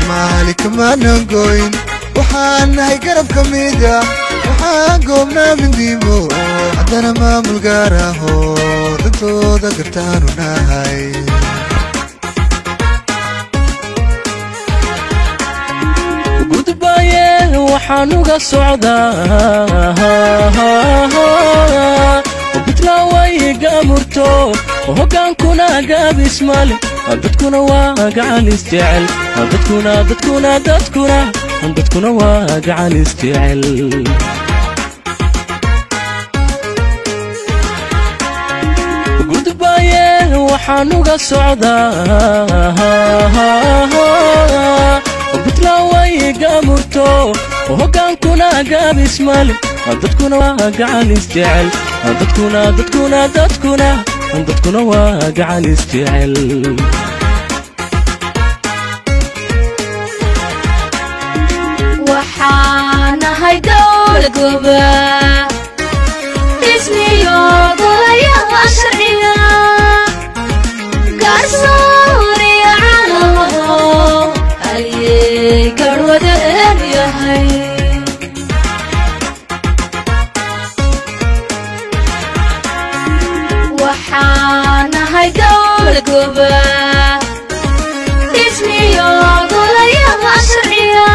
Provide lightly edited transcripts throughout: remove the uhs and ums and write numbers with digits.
Somali kama nangoyn waxaan nahay garab kamida waxaan goobnaa mindiimo haddana maamul gaar ahoo dadkooda gartaanu nahay gudbaaye waxaan uga socdaa Bitla way gaamurto hogaankuna gaabis male dadkuna waa gacan isjecel dadkuna waa gacan isjecel gudbaaye waxaan uga socdaa Bitla way gaamurto hogaankuna gaabis male dadkuna waa gacan isjecel dadkuna waa gacan isjecel waxaan nahay dowlad goba ismiyo golayaha sharciga garsooriya caalamo ayay garwadeen yahay waxaan nahay dowlad goba ismiyo golayaha sharciga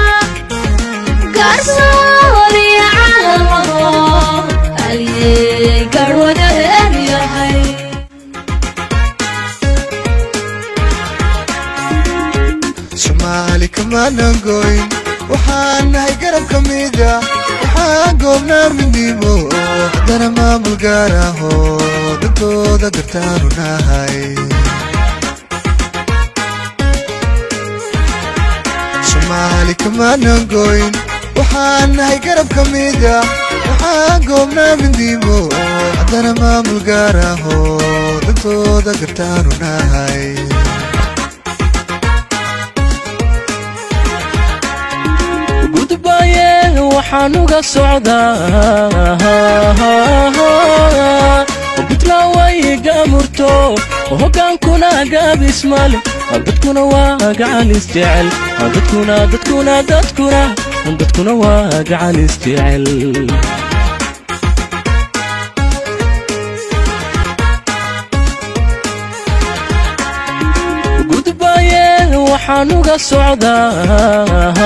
garsooriya caalamo ayay garwadeen yahay Somali kama nangoyn waxaan nahay garab kamida waxaan goobnaa mindiimo haddana maamul gaar ahoo dadkooda gartaanu nahay Somali kama nangoyn waxaan nahay garab kamida waxaan goobnaa mindiimo haddana maamul gaar ahoo dadkooda gartaanu nahay gudbaaye waxaan uga socdaa Bitla way gaamurto hogaankuna gaabis male dadkuna waa gacan isjecel dadkuna waa gacan isjecel gudbaaye waxaan uga socdaa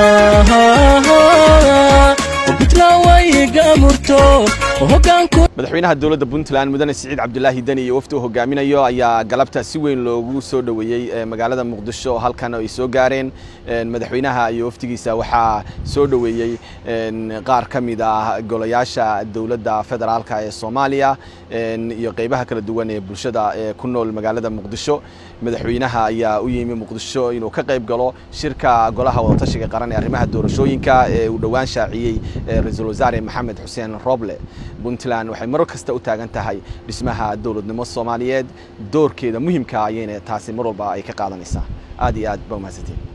Bitla way gaamurto hoggaanku madaxweynaha dawladda Puntland mudane Siciid Cabdullaahi Dani iyo wafdu hogaaminayo ayaa galabta si weyn loogu soo dhaweeyay magaalada Muqdisho halkan ay soo gaareen madaxweynaha iyo waftigiisa waxa soo dhaweeyay qaar kamid ah golayaasha dawladda federaalka ee Soomaaliya iyo qaybaha kala duwan ee bulshada ku nool magaalada Muqdisho madaxweynaha ayaa u yimid Muqdisho inuu ka qayb galo shirka golaha wadatashiga qaran ee arrimaha doorashooyinka ee uu dhawaan shaaciyay ra'iisul wasaare Maxamed Xuseen Roble Puntland waxay mar kasta u taagan tahay dhismaha dawladnimo Soomaaliyeed doorkeeda muhiimka ah ayay taasi mar walba ay ka qaadanaysaa aad iyo aad ba mahadsantiin